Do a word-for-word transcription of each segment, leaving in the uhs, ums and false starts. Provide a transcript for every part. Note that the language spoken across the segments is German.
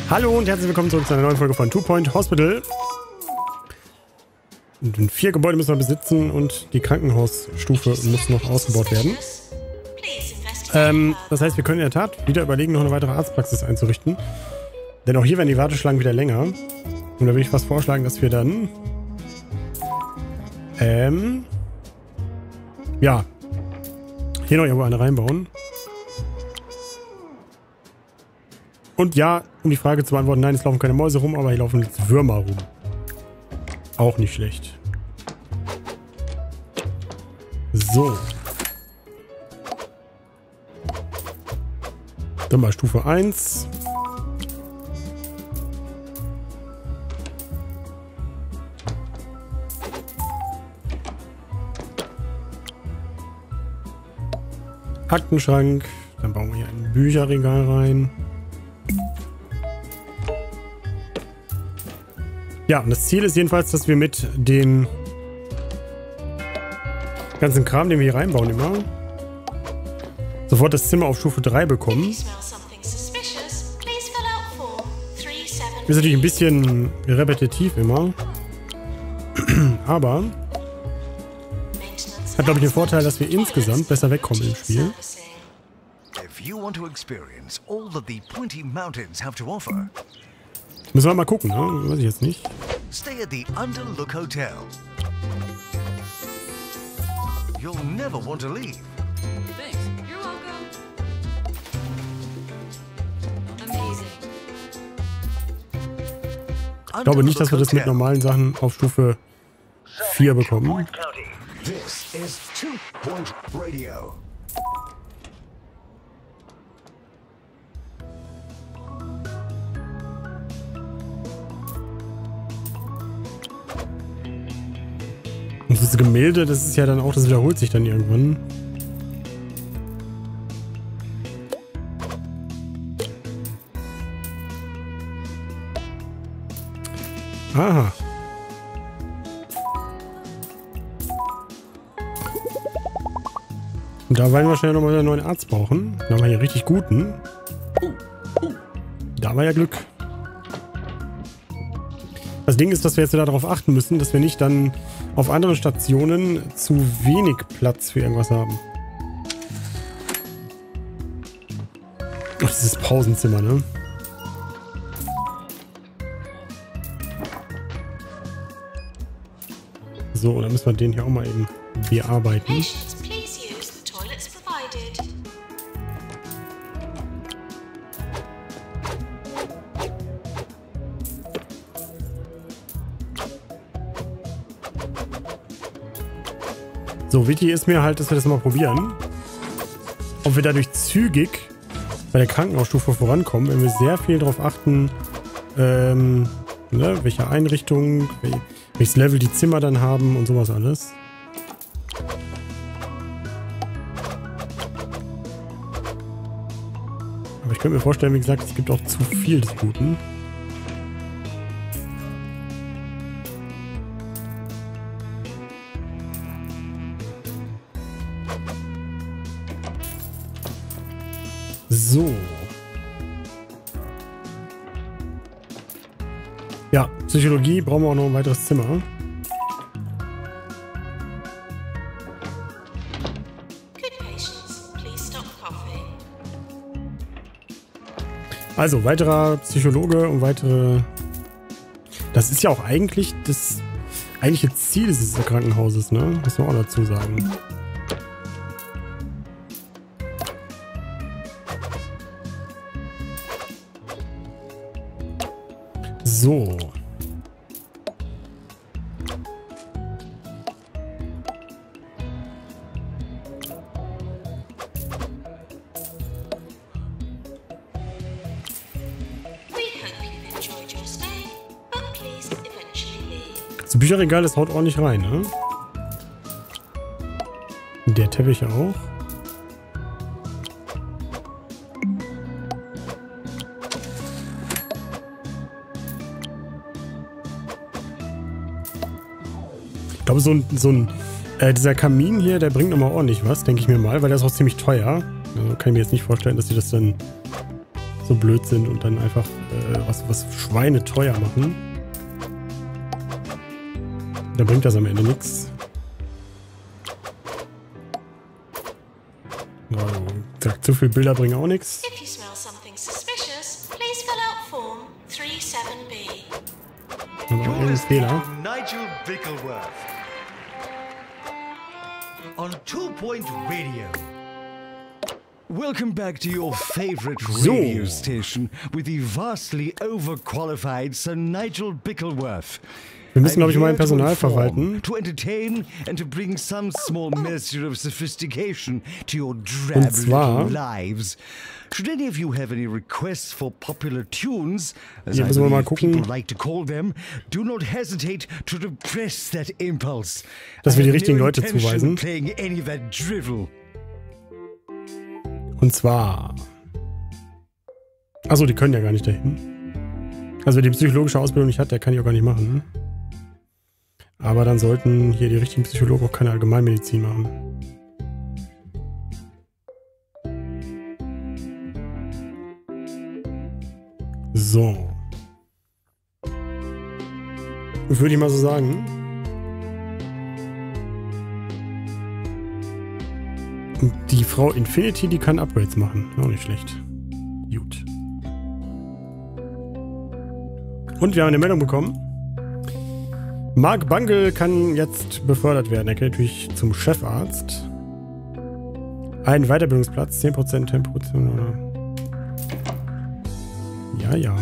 Hallo und herzlich willkommen zurück zu einer neuen Folge von Two Point Hospital. Und vier Gebäude müssen wir besitzen und die Krankenhausstufe muss noch ausgebaut werden. Ähm, das heißt, wir können in der Tat wieder überlegen, noch eine weitere Arztpraxis einzurichten. Denn auch hier werden die Warteschlangen wieder länger. Und da würde ich fast vorschlagen, dass wir dann... Ähm... Ja. Hier noch irgendwo eine reinbauen. Und ja, um die Frage zu beantworten, nein, es laufen keine Mäuse rum, aber hier laufen jetzt Würmer rum. Auch nicht schlecht. So. Dann mal Stufe eins. Aktenschrank. Dann bauen wir hier ein Bücherregal rein. Ja, und das Ziel ist jedenfalls, dass wir mit dem ganzen Kram, den wir hier reinbauen immer, sofort das Zimmer auf Stufe drei bekommen. Ist natürlich ein bisschen repetitiv immer. Aber hat, glaube ich, den Vorteil, dass wir insgesamt besser wegkommen im Spiel. Müssen wir mal gucken, ne? Weiß ich jetzt nicht. Stay at the Underlook Hotel. You'll never want to leave. Thanks. You're welcome. Amazing. Ich glaube nicht, dass wir das mit normalen Sachen auf Stufe vier bekommen. This is Two Point Radio. Und das Gemälde, das ist ja dann auch, das wiederholt sich dann irgendwann. Aha. Und da werden wir wahrscheinlich nochmal einen neuen Arzt brauchen. Da haben wir hier richtig guten. Da war ja Glück. Das Ding ist, dass wir jetzt darauf achten müssen, dass wir nicht dann auf anderen Stationen zu wenig Platz für irgendwas haben. Ach, dieses Pausenzimmer, ne? So, dann müssen wir den hier auch mal eben bearbeiten. So, wichtig ist mir halt, dass wir das mal probieren. Ob wir dadurch zügig bei der Krankenhausstufe vorankommen, wenn wir sehr viel darauf achten, ähm, ne, welche Einrichtung, welches Level die Zimmer dann haben und sowas alles. Aber ich könnte mir vorstellen, wie gesagt, es gibt auch zu viel des Guten. So. Ja, Psychologie brauchen wir auch noch ein weiteres Zimmer. Also, weiterer Psychologe und weitere... Das ist ja auch eigentlich das eigentliche Ziel dieses Krankenhauses, ne? Muss man auch dazu sagen. So. Das Bücherregal, das haut ordentlich rein, ne? Der Teppich auch. Ich glaube, so ein, so ein äh, dieser Kamin hier, der bringt nochmal ordentlich was, denke ich mir mal, weil der ist auch ziemlich teuer. Also kann ich mir jetzt nicht vorstellen, dass sie das dann so blöd sind und dann einfach äh, was, was schweineteuer machen. Da bringt das am Ende nichts. Also, sagt, zu viele Bilder bringen auch nichts. If you smell something suspicious, please fill out form three seven B. Aber irgendein Fehler. Nigel Bickleworth on Two Point Radio. Welcome back to your favorite So. radio station with the vastly overqualified Sir Nigel Bickleworth. Wir müssen, glaube ich, I'm mal ein here to Personal inform, verwalten. To entertain and to bring some small measure of sophistication to your drab Und zwar- little lives. Should any of you have any requests for popular tunes, as Hier I müssen wir mal believe gucken. people like to call them, do not hesitate to repress that impulse. Dass wir I die have richtigen no Leute intention zuweisen. of playing any of that drivel. Und zwar... Achso, die können ja gar nicht dahin. Also wer die psychologische Ausbildung nicht hat, der kann die auch gar nicht machen. Aber dann sollten hier die richtigen Psychologen auch keine Allgemeinmedizin machen. So. Würde ich mal so sagen. Und die Frau Infinity, die kann Upgrades machen. Auch nicht schlecht. Gut. Und wir haben eine Meldung bekommen. Mark Bungle kann jetzt befördert werden. Er geht natürlich zum Chefarzt. Ein Weiterbildungsplatz, zehn Prozent Temporation oder... Ja, ja.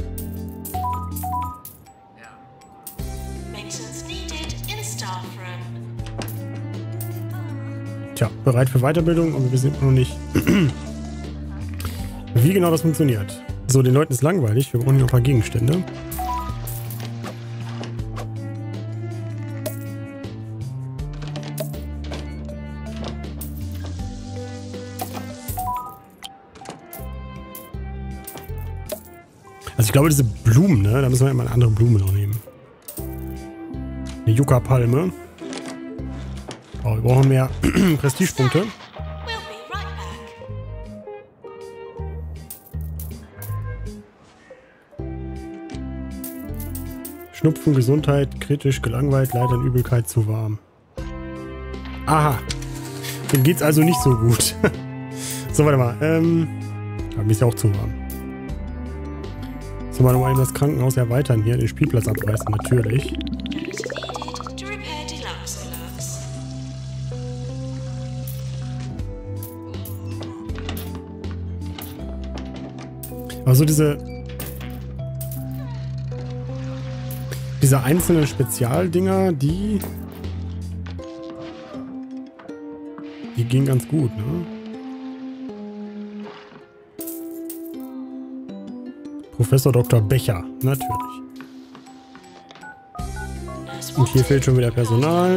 Maintenance needed in staff room. Tja, bereit für Weiterbildung, aber wir sind noch nicht... Wie genau das funktioniert. So, den Leuten ist langweilig. Wir brauchen hier noch ein paar Gegenstände. Also ich glaube, diese Blumen, ne? Da müssen wir immer eine andere Blume noch nehmen. Eine Yucca-Palme. Oh, wir brauchen mehr Prestigepunkte. We'll be right back. Schnupfen, Gesundheit, kritisch, gelangweilt, Leid an Übelkeit, zu warm. Aha. Dem geht's also nicht so gut. So, warte mal. Ähm. Aber mir ist ja auch zu warm. So, mal nochmal eben das Krankenhaus erweitern hier, den Spielplatz abreißen, natürlich. Note needed to repair deluxe alerts. Also diese... Diese einzelnen Spezialdinger, die... Die gehen ganz gut, ne? Professor Doktor Becher, natürlich. Nurse Und hier wanted. fehlt schon wieder Personal.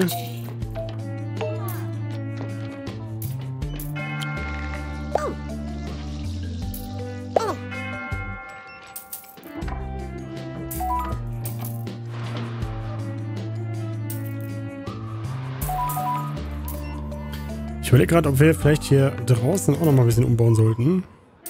Ich überlege gerade, ob wir vielleicht hier draußen auch noch mal ein bisschen umbauen sollten.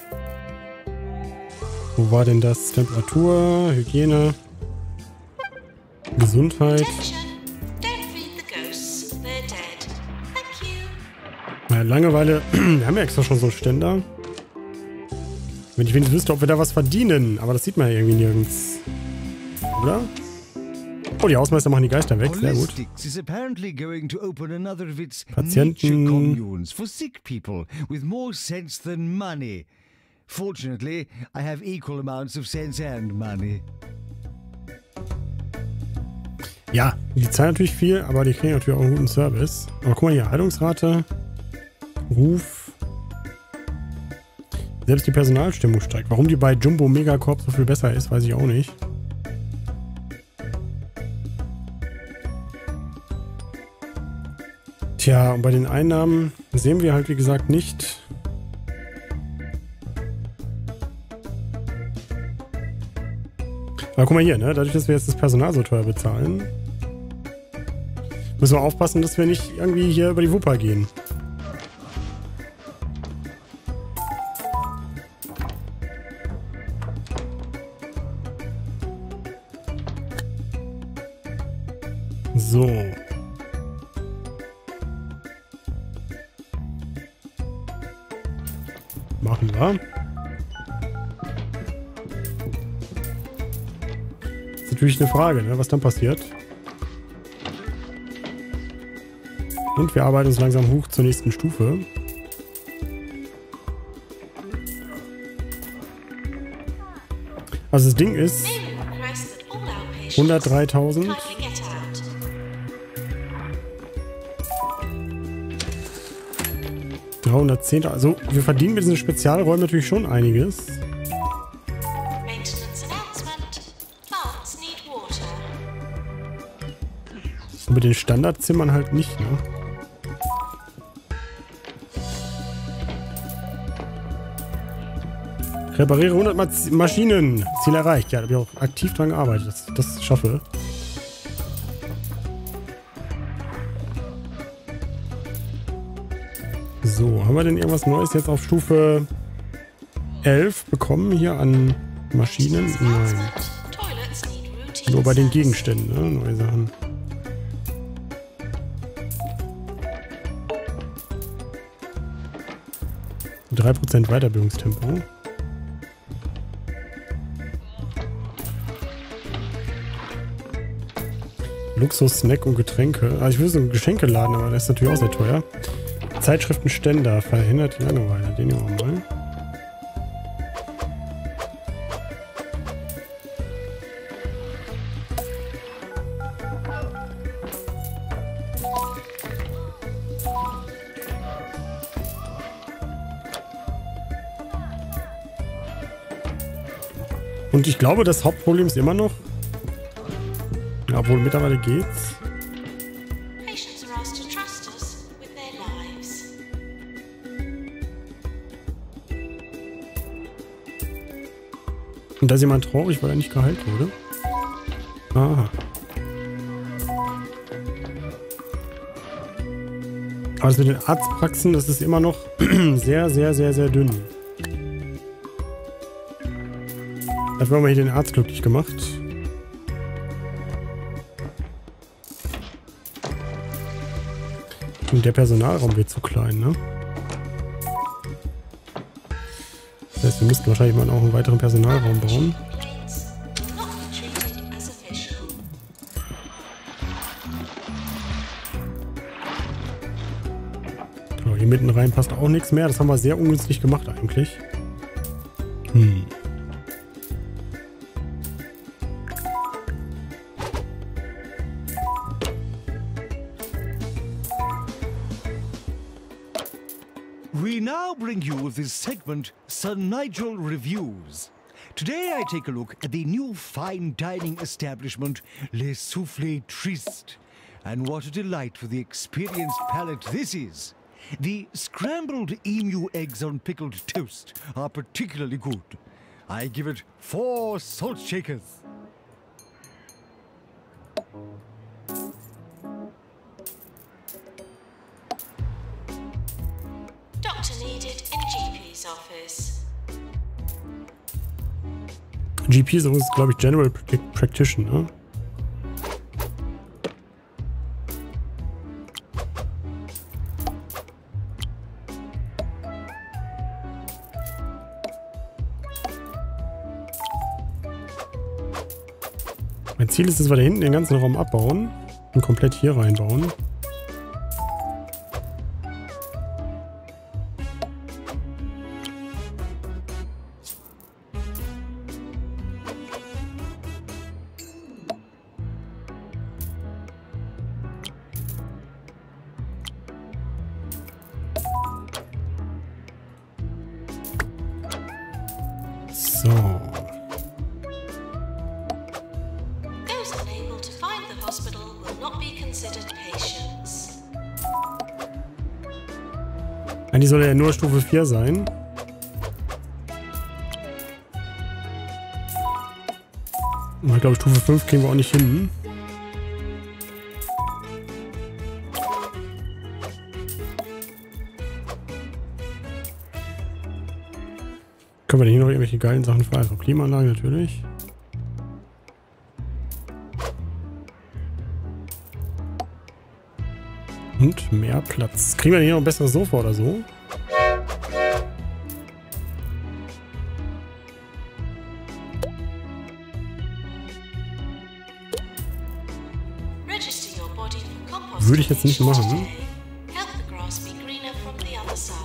Wo war denn das? Temperatur, Hygiene, Gesundheit. Attention. Don't feed the ghosts. They're dead. Thank you. Na, Langeweile. Wir haben ja extra schon so einen Ständer. Wenn ich wenigstens wüsste, ob wir da was verdienen. Aber das sieht man ja irgendwie nirgends. Oder? Oh, die Hausmeister machen die Geister weg. Sehr gut. Holistics is apparently going to open another of its Patienten. nature communes for sick people with more sense than money. Fortunately, I have equal amounts of sense and money. Ja, die zahlen natürlich viel, aber die kriegen natürlich auch einen guten Service. Aber guck mal hier, Heilungsrate, Ruf. Selbst die Personalstimmung steigt. Warum die bei Jumbo Megacorp so viel besser ist, weiß ich auch nicht. Tja, und bei den Einnahmen sehen wir halt, wie gesagt, nicht... Aber guck mal hier, ne? Dadurch, dass wir jetzt das Personal so teuer bezahlen, müssen wir aufpassen, dass wir nicht irgendwie hier über die Wupper gehen. Machen wir. Ist natürlich eine Frage, ne, was dann passiert. Und wir arbeiten uns langsam hoch zur nächsten Stufe. Also das Ding ist hundertdreitausend. dreihundertzehn. Also wir verdienen mit diesen Spezialräumen natürlich schon einiges. Und mit den Standardzimmern halt nicht, ne? Repariere hundert Ma Maschinen. Ziel erreicht. Ja, da habe ich auch aktiv dran gearbeitet, dass ich das schaffe. So, haben wir denn irgendwas Neues jetzt auf Stufe elf bekommen hier an Maschinen? Nein. Nur bei den Gegenständen, ne? Neue Sachen. drei Prozent Weiterbildungstempo. Luxus, Snack und Getränke. Also ich will so einen Geschenkeladen, aber das ist natürlich auch sehr teuer. Zeitschriftenständer, verhindert die Langeweile. Den nehmen wir mal. Und ich glaube, das Hauptproblem ist immer noch, ja, obwohl mittlerweile geht's. Und da ist jemand traurig, weil er nicht geheilt wurde. Aha. Aber das mit den Arztpraxen, das ist immer noch sehr, sehr, sehr, sehr dünn. Dafür haben wir hier den Arzt glücklich gemacht. Und der Personalraum wird zu klein, ne? Das heißt, wir müssten wahrscheinlich mal auch einen weiteren Personalraum bauen. So, hier mitten rein passt auch nichts mehr. Das haben wir sehr ungünstig gemacht eigentlich. Hm. We now bring you this segment, Sir Nigel Reviews. Today I take a look at the new fine dining establishment, Le Soufflé Triste. And what a delight for the experienced palate this is. The scrambled emu eggs on pickled toast are particularly good. I give it four salt shakers. Doctor needed in G P's office. G P ist übrigens, glaube ich, General Practitioner. Ne? Mein Ziel ist, dass wir da hinten den ganzen Raum abbauen und komplett hier reinbauen. So. Those unable to find the hospital will not be considered patients. Eigentlich soll er ja nur Stufe vier sein. Und ich glaube, Stufe fünf kriegen wir auch nicht hin. Können wir denn hier noch irgendwelche geilen Sachen frei? Also Klimaanlage natürlich. Und mehr Platz. Kriegen wir denn hier noch ein besseres Sofa oder so? würde ich jetzt nicht machen. Help the grass be greener from the other side.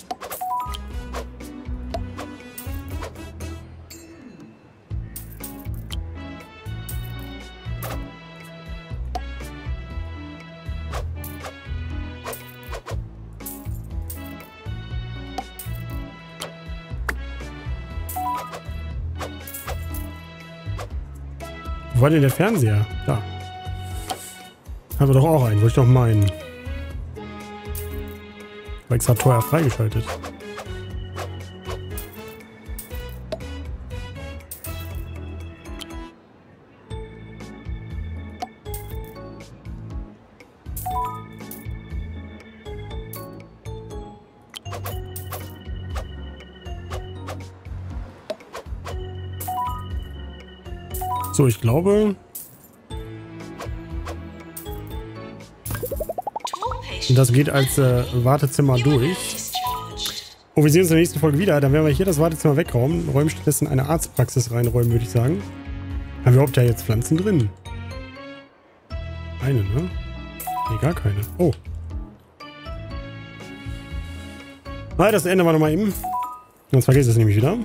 Wo war denn der Fernseher? Da. Haben wir doch auch einen, wollte ich doch meinen. War extra teuer freigeschaltet. So, ich glaube... Das geht als äh, Wartezimmer durch. Oh, wir sehen uns in der nächsten Folge wieder. Dann werden wir hier das Wartezimmer wegräumen. Räumen stattdessen eine Arztpraxis reinräumen, würde ich sagen. Haben wir überhaupt da jetzt Pflanzen drin? Eine, ne? Nee, gar keine. Oh. Na, das ändern wir nochmal eben. Sonst vergesse ich es nämlich wieder.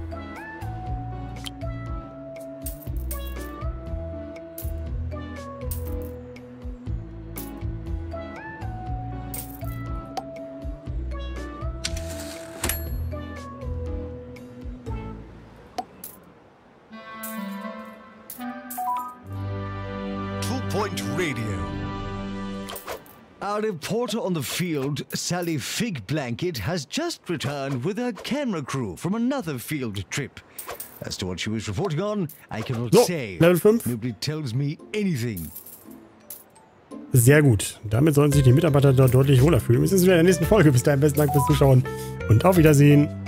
Point Radio. Our reporter on the field, Sally Fig Blanket, has just returned with her camera crew from another field trip. As to what she was reporting on, I cannot So, say. Level fünf. Nobody tells me anything. Sehr gut. Damit sollen sich die Mitarbeiter dort deutlich wohler fühlen. Wir sehen uns wieder in der nächsten Folge. Bis dahin, besten Dank fürs Zuschauen und auf Wiedersehen.